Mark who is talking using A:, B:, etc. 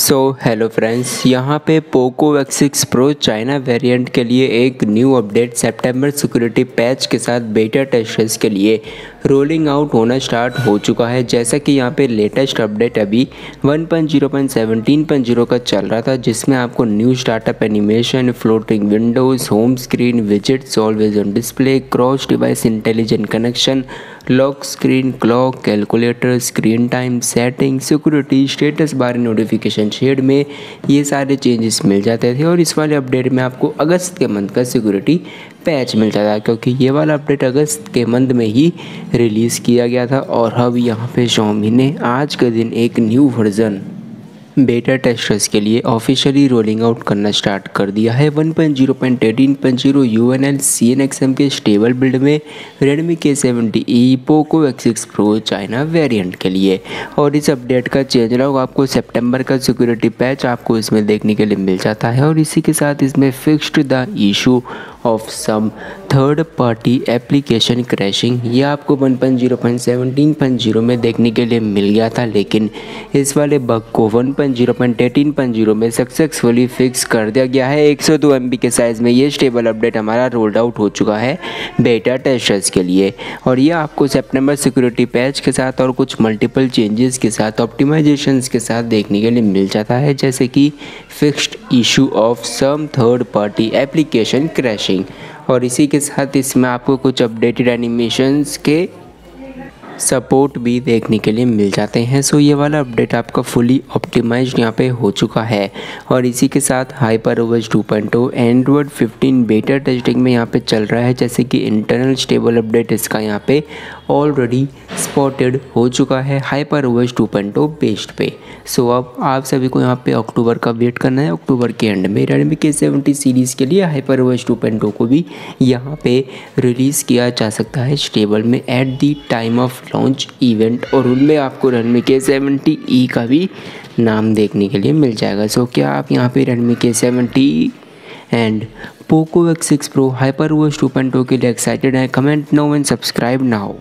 A: Hello friends, यहाँ पे Poco X6 pro China variant के लिए एक न्यू अपडेट सितंबर सिक्योरिटी पैच के साथ बेटा टेस्टर्स के लिए रोलिंग आउट होना स्टार्ट हो चुका है। जैसा कि यहाँ पे लेटेस्ट अपडेट अभी 1.0.17.0 का चल रहा था, जिसमें आपको new startup animation, floating windows, home screen widgets, always on display, cross device intelligent connection, lock screen, clock, calculator, screen time, setting, security, status bar, notification shade में ये सारे चेंजेस मिल जाते थे। और इस वाले अपडेट में आपको अगस्त के मंथ का सिक्योरिटी पैच मिल जाता है, क्योंकि ये वाला अपडेट अगस्त के मंथ में ही रिलीज़ किया गया था। और अब यहाँ पे Xiaomi ने आज के दिन एक न्यू वर्जन बेटा टेस्टर्स के लिए ऑफिशियली रोलिंग आउट करना स्टार्ट कर दिया है। 1.0.18.0 UNL CNXM के स्टेबल बिल्ड में Redmi K70e Poco X6 pro China variant के लिए। और इस अपडेट का चेंज लॉग आपको सितंबर का सिक्योरिटी पैच आपको इसमें देखने के लिए मिल जाता है। और इसी के साथ इसमें fixed the issue of some third party application crashing ये आपको 1.0.17.0 में देखने के लिए मिल गया था, लेकिन इस वाले बग को 1.0.18.0 में सक्सेसफुली फिक्स कर दिया गया है। 102 MB के साइज़ में ये स्टेबल अपडेट हमारा रोल्ड आउट हो चुका है बेटा टेस्टर्स के लिए। और ये आपको सितंबर सिक्योरिटी पैच के साथ और कुछ मल्टीपल चेंजेस के साथ, ऑप्टिमाइजेशंस के साथ देखने के लिए मिल जाता है, जैसे कि fixed issue of some third party application crashing. और इसी के साथ इसमें आपको कुछ अपडेटेड एनिमेशंस के सपोर्ट भी देखने के लिए मिल जाते हैं। ये वाला अपडेट आपका फुली ऑप्टिमाइज्ड यहाँ पे हो चुका है। और इसी के साथ HyperOS 2.0 एंड्रॉयड 15 बेटा टेस्टिंग में यहाँ पे चल रहा है, जैसे कि इंटरनल स्टेबल अपडेट इसका यहाँ पे ऑलरेडी स्पॉटेड हो चुका है HyperOS 2.0 बेस्ड पे। अब आप सभी को यहाँ पे अक्टूबर का वेट करना है। अक्टूबर के एंड में Redmi K70 सीरीज़ के लिए HyperOS 2.0 को भी यहाँ पे रिलीज़ किया जा सकता है स्टेबल में at the time of launch event. और उनमें आपको Redmi K70e का भी नाम देखने के लिए मिल जाएगा। क्या आप यहाँ पे Redmi K70 and Poco X6 pro HyperOS 2.0 के लिए एक्साइटेड हैं? Comment now and subscribe now.